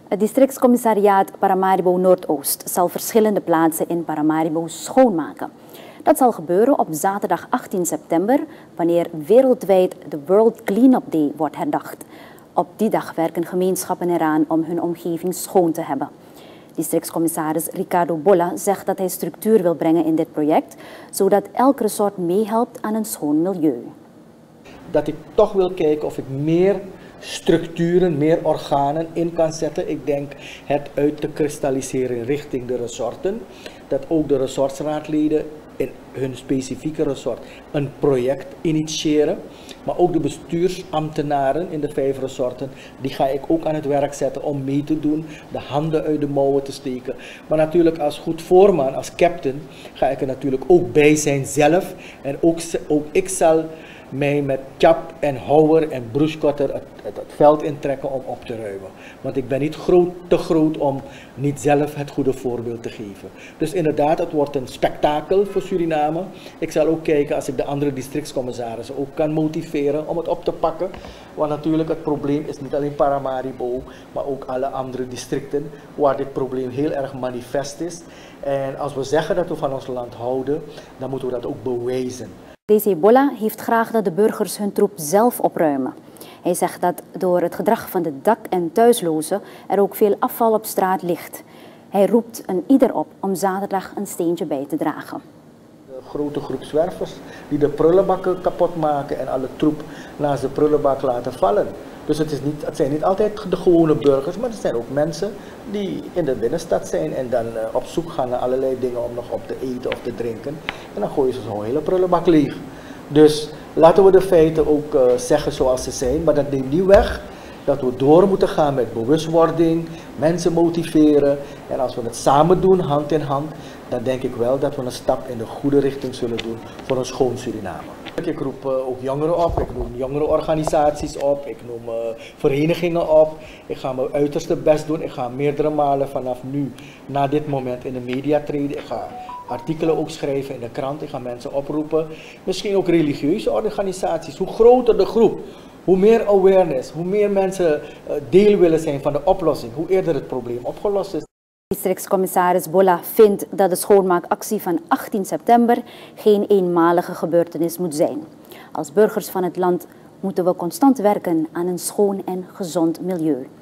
Het districtscommissariaat Paramaribo Noordoost zal verschillende plaatsen in Paramaribo schoonmaken. Dat zal gebeuren op zaterdag 18 september, wanneer wereldwijd de World Cleanup Day wordt herdacht. Op die dag werken gemeenschappen eraan om hun omgeving schoon te hebben. Districtscommissaris Ricardo Bolla zegt dat hij structuur wil brengen in dit project, zodat elk resort meehelpt aan een schoon milieu. Dat ik toch wil kijken of ik meer structuren, meer organen in kan zetten. Ik denk het uit te kristalliseren richting de resorten. Dat ook de resortsraadleden in hun specifieke resort een project initiëren. Maar ook de bestuursambtenaren in de 5 resorten, die ga ik ook aan het werk zetten om mee te doen, de handen uit de mouwen te steken. Maar natuurlijk als goed voorman, als captain, ga ik er natuurlijk ook bij zijn zelf. En ook ik zal mij met chap en houwer en broeskotter het veld intrekken om op te ruimen. Want ik ben niet te groot om niet zelf het goede voorbeeld te geven. Dus inderdaad, het wordt een spektakel voor Suriname. Ik zal ook kijken als ik de andere districtscommissarissen ook kan motiveren om het op te pakken. Want natuurlijk het probleem is niet alleen Paramaribo, maar ook alle andere districten waar dit probleem heel erg manifest is. En als we zeggen dat we van ons land houden, dan moeten we dat ook bewijzen. DC Bolla heeft graag dat de burgers hun troep zelf opruimen. Hij zegt dat door het gedrag van de dak- en thuislozen er ook veel afval op straat ligt. Hij roept een ieder op om zaterdag een steentje bij te dragen. Een grote groep zwervers die de prullenbakken kapot maken en alle troep naast de prullenbak laten vallen. Dus het zijn niet altijd de gewone burgers, maar het zijn ook mensen die in de binnenstad zijn en dan op zoek gaan naar allerlei dingen om nog op te eten of te drinken. En dan gooien ze zo'n hele prullenbak leeg. Dus laten we de feiten ook zeggen zoals ze zijn, maar dat neemt niet weg dat we door moeten gaan met bewustwording, mensen motiveren. En als we het samen doen, hand in hand, dan denk ik wel dat we een stap in de goede richting zullen doen voor een schoon Suriname. Ik roep ook jongeren op, ik noem jongerenorganisaties op, ik noem verenigingen op. Ik ga mijn uiterste best doen. Ik ga meerdere malen vanaf nu, na dit moment, in de media treden. Ik ga artikelen ook schrijven in de krant. Ik ga mensen oproepen. Misschien ook religieuze organisaties. Hoe groter de groep, hoe meer awareness, hoe meer mensen deel willen zijn van de oplossing, hoe eerder het probleem opgelost is. Districtscommissaris Bolla vindt dat de schoonmaakactie van 18 september geen eenmalige gebeurtenis moet zijn. Als burgers van het land moeten we constant werken aan een schoon en gezond milieu.